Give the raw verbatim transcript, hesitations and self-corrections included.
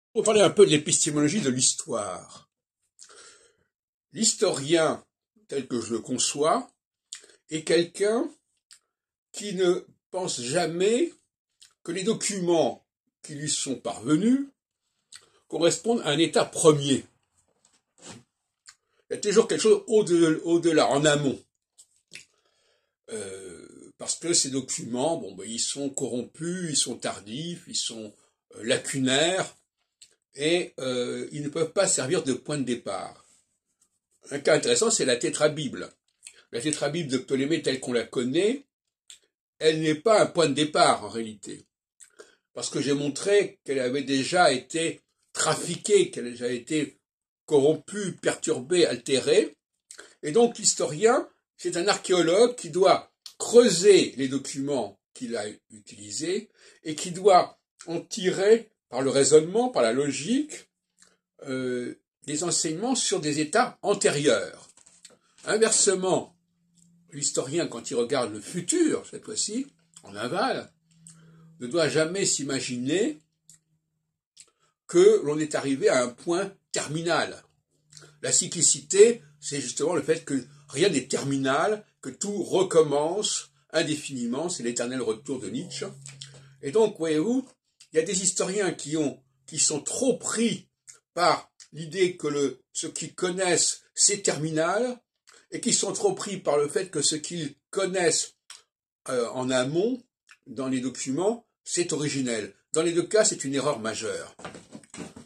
On va parler un peu de l'épistémologie de l'histoire. L'historien, tel que je le conçois, est quelqu'un qui ne pense jamais que les documents qui lui sont parvenus correspondent à un état premier. Il y a toujours quelque chose au-delà, en amont. Euh, parce que ces documents, bon, ben, ils sont corrompus, ils sont tardifs, ils sont euh, lacunaires, et euh, ils ne peuvent pas servir de point de départ. Un cas intéressant, c'est la tétrabible. La tétrabible de Ptolémée telle qu'on la connaît, elle n'est pas un point de départ en réalité. Parce que j'ai montré qu'elle avait déjà été trafiquée, qu'elle a déjà été corrompue, perturbée, altérée. Et donc l'historien, c'est un archéologue qui doit creuser les documents qu'il a utilisés et qui doit en tirer, par le raisonnement, par la logique, euh, des enseignements sur des états antérieurs. Inversement, l'historien, quand il regarde le futur, cette fois-ci, en aval, ne doit jamais s'imaginer que l'on est arrivé à un point terminal. La cyclicité, c'est justement le fait que rien n'est terminal, que tout recommence indéfiniment, c'est l'éternel retour de Nietzsche. Et donc, voyez-vous, il y a des historiens qui ont, qui sont trop pris par l'idée que le, ce qu'ils connaissent, c'est terminal, et qui sont trop pris par le fait que ce qu'ils connaissent euh, en amont, dans les documents, c'est originel. Dans les deux cas, c'est une erreur majeure.